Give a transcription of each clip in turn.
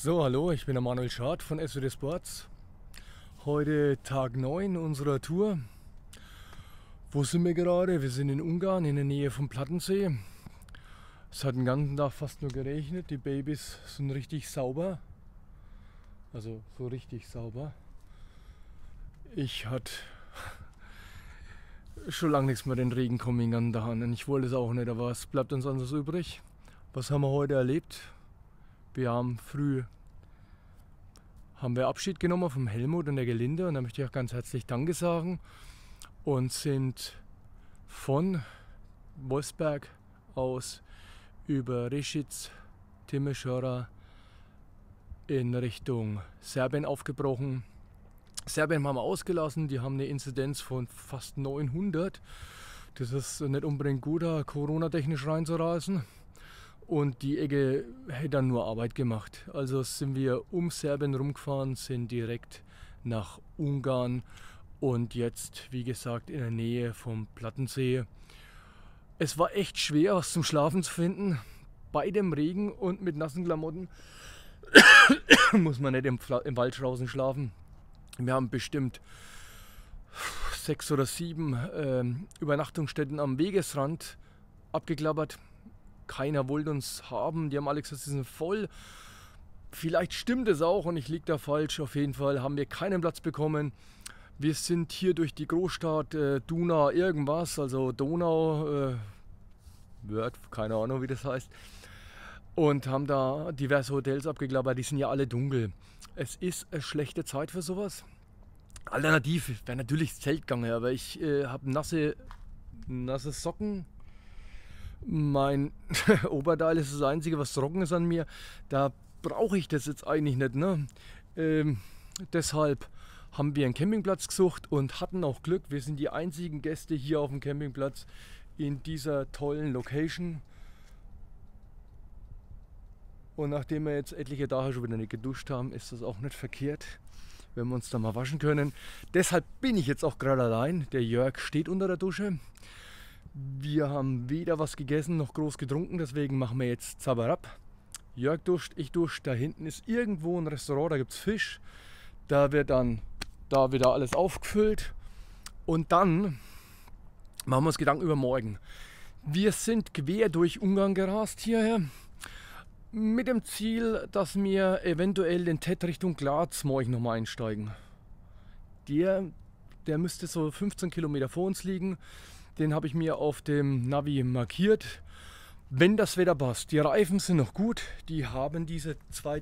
So, hallo, ich bin der Manuel Schad von SWD Sports. Heute Tag 9 unserer Tour. Wo sind wir gerade? Wir sind in Ungarn in der Nähe vom Plattensee. Es hat den ganzen Tag fast nur geregnet. Die Babys sind richtig sauber. Also so richtig sauber. Ich hatte schon lange nichts mehr den Regen kommen den ganzen Tag an. Ich wollte es auch nicht, aber was bleibt uns anderes übrig? Was haben wir heute erlebt? Wir haben Abschied genommen vom Helmut und der Gelinde und da möchte ich auch ganz herzlich Danke sagen und sind von Wolfsberg aus über Rešice, Timișoara in Richtung Serbien aufgebrochen. Serbien haben wir ausgelassen, die haben eine Inzidenz von fast 900. Das ist nicht unbedingt gut, da Corona-technisch reinzureißen. Und die Ecke hätte dann nur Arbeit gemacht. Also sind wir um Serbien rumgefahren, sind direkt nach Ungarn und jetzt, wie gesagt, in der Nähe vom Plattensee. Es war echt schwer, was zum Schlafen zu finden. Bei dem Regen und mit nassen Klamotten muss man nicht im Wald draußen schlafen. Wir haben bestimmt 6 oder 7 Übernachtungsstätten am Wegesrand abgeklappert. Keiner wollte uns haben, die haben alle gesagt, sie sind voll. Vielleicht stimmt es auch und ich liege da falsch. Auf jeden Fall haben wir keinen Platz bekommen. Wir sind hier durch die Großstadt Duna irgendwas, also Donau, Wörth, keine Ahnung wie das heißt. Und haben da diverse Hotels abgeklappert, die sind ja alle dunkel. Es ist eine schlechte Zeit für sowas. Alternativ wäre natürlich das Zelt gegangen, aber ich habe nasse Socken. Mein Oberteil ist das einzige, was trocken ist an mir. Da brauche ich das jetzt eigentlich nicht. Ne? Deshalb haben wir einen Campingplatz gesucht und hatten auch Glück. Wir sind die einzigen Gäste hier auf dem Campingplatz in dieser tollen Location. Und nachdem wir jetzt etliche Tage schon wieder nicht geduscht haben, ist das auch nicht verkehrt, wenn wir uns da mal waschen können. Deshalb bin ich jetzt auch gerade allein. Der Jörg steht unter der Dusche. Wir haben weder was gegessen noch groß getrunken, deswegen machen wir jetzt Zabarab. Jörg duscht, ich dusche. Da hinten ist irgendwo ein Restaurant, da gibt es Fisch. Da wird dann da wieder alles aufgefüllt. Und dann machen wir uns Gedanken über morgen. Wir sind quer durch Ungarn gerast hierher. Mit dem Ziel, dass wir eventuell den Tet Richtung Graz morgen nochmal einsteigen. Der müsste so 15 Kilometer vor uns liegen. Den habe ich mir auf dem Navi markiert. Wenn das Wetter passt. Die Reifen sind noch gut. Die haben diese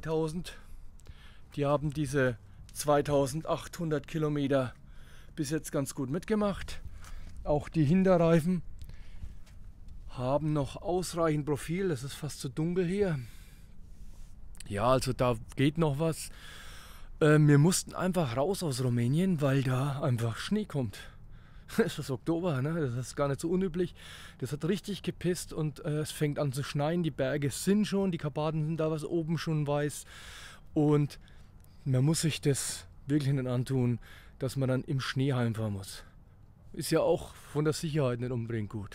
2800 Kilometer bis jetzt ganz gut mitgemacht. Auch die Hinterreifen haben noch ausreichend Profil. Es ist fast zu dunkel hier. Ja, also da geht noch was. Wir mussten einfach raus aus Rumänien, weil da einfach Schnee kommt. Es ist Oktober, ne? Das ist gar nicht so unüblich. Das hat richtig gepisst und es fängt an zu schneien. Die Berge sind schon, die Karpaten sind da was oben schon weiß. Und man muss sich das wirklich nicht antun, dass man dann im Schnee heimfahren muss. Ist ja auch von der Sicherheit nicht unbedingt gut.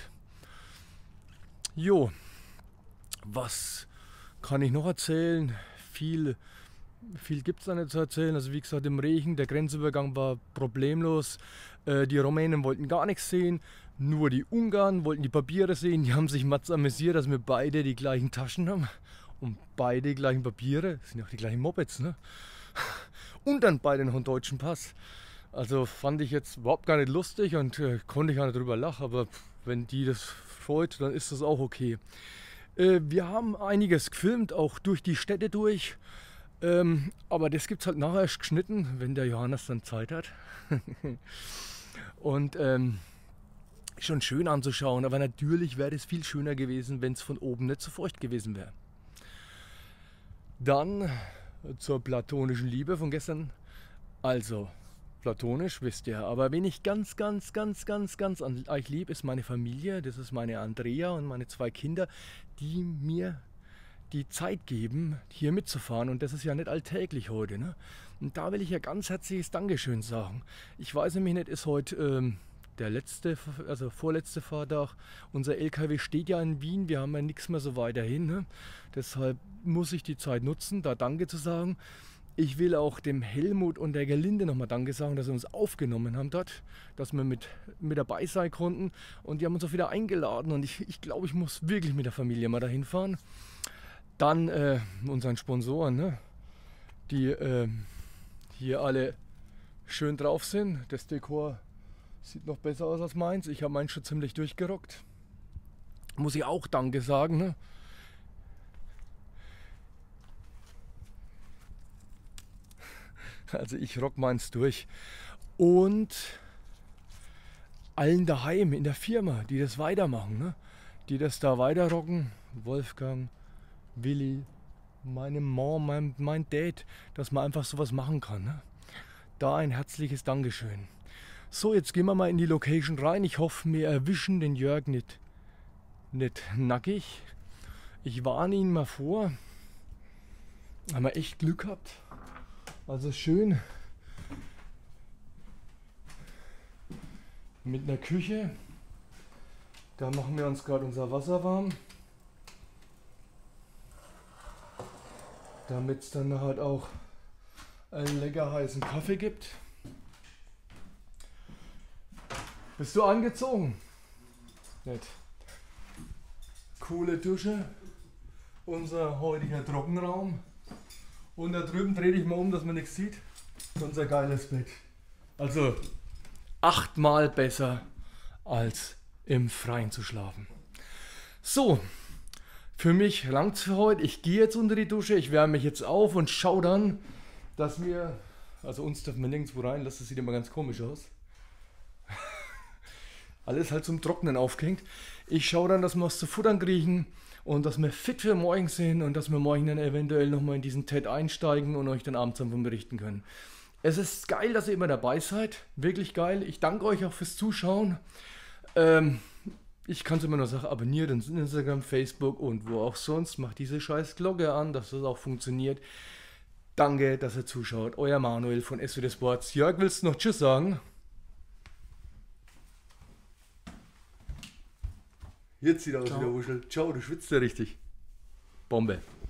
Jo, was kann ich noch erzählen? Viel gibt es da nicht zu erzählen. Also wie gesagt, im Regen, der Grenzübergang war problemlos. Die Rumänen wollten gar nichts sehen, nur die Ungarn wollten die Papiere sehen. Die haben sich matz amüsiert, dass wir beide die gleichen Taschen haben und beide die gleichen Papiere. Das sind ja auch die gleichen Mopeds, ne? Und dann beide noch einen deutschen Pass. Also fand ich jetzt überhaupt gar nicht lustig und konnte ich gar nicht drüber lachen. Aber wenn die das freut, dann ist das auch okay. Wir haben einiges gefilmt, auch durch die Städte durch. Aber das gibt es halt nachher erst geschnitten, wenn der Johannes dann Zeit hat. Und schon schön anzuschauen, aber natürlich wäre es viel schöner gewesen, wenn es von oben nicht so feucht gewesen wäre. Dann zur platonischen Liebe von gestern. Also, platonisch wisst ihr, aber wen ich ganz an euch lieb, ist meine Familie. Das ist meine Andrea und meine 2 Kinder, die mir die Zeit geben, hier mitzufahren. Und das ist ja nicht alltäglich heute. Ne? Und da will ich ja ganz herzliches Dankeschön sagen. Ich weiß nämlich nicht, ist heute der letzte, also vorletzte Fahrtag. Unser LKW steht ja in Wien, wir haben ja nichts mehr so weiter hin. Ne? Deshalb muss ich die Zeit nutzen, da Danke zu sagen. Ich will auch dem Helmut und der Gerlinde nochmal Danke sagen, dass sie uns aufgenommen haben dort, dass wir mit dabei sein konnten. Und die haben uns auch wieder eingeladen und ich glaube, ich muss wirklich mit der Familie mal dahin fahren. Dann unseren Sponsoren, ne? Die hier alle schön drauf sind. Das Dekor sieht noch besser aus als meins. Ich habe meins schon ziemlich durchgerockt. Muss ich auch Danke sagen. Ne? Also ich rock meins durch. Und allen daheim in der Firma, die das weitermachen. Ne? Die das da weiterrocken. Wolfgang, Willi, meine Mom, mein Dad, dass man einfach sowas machen kann. Ne? Da ein herzliches Dankeschön. So, jetzt gehen wir mal in die Location rein. Ich hoffe, wir erwischen den Jörg nicht nackig. Ich warne ihn mal vor. Haben wir echt Glück gehabt. Also schön mit einer Küche. Da machen wir uns gerade unser Wasser warm. Damit es dann halt auch einen lecker heißen Kaffee gibt. Bist du angezogen? Nett. Coole Dusche. Unser heutiger Trockenraum. Und da drüben dreh dich mal um, dass man nichts sieht. Unser geiles Bett. Also 8-mal besser als im Freien zu schlafen. So, für mich langt's für heute. Ich gehe jetzt unter die Dusche, ich wärme mich jetzt auf und schaue dann, dass wir, also uns dürfen wir nirgendwo reinlassen, das sieht immer ganz komisch aus. Alles halt zum Trocknen aufgehängt. Ich schaue dann, dass wir was zu futtern kriegen und dass wir fit für morgen sind und dass wir morgen dann eventuell nochmal in diesen TED einsteigen und euch dann abends davon berichten können. Es ist geil, dass ihr immer dabei seid. Wirklich geil. Ich danke euch auch fürs Zuschauen. Ich kann es immer nur sagen, abonniert uns in Instagram, Facebook und wo auch sonst. Macht diese scheiß Glocke an, dass das auch funktioniert. Danke, dass ihr zuschaut. Euer Manuel von SWD Sports. Jörg, willst du noch Tschüss sagen? Jetzt sieht er aus wie der Wuschel. Ciao, du schwitzt ja richtig. Bombe.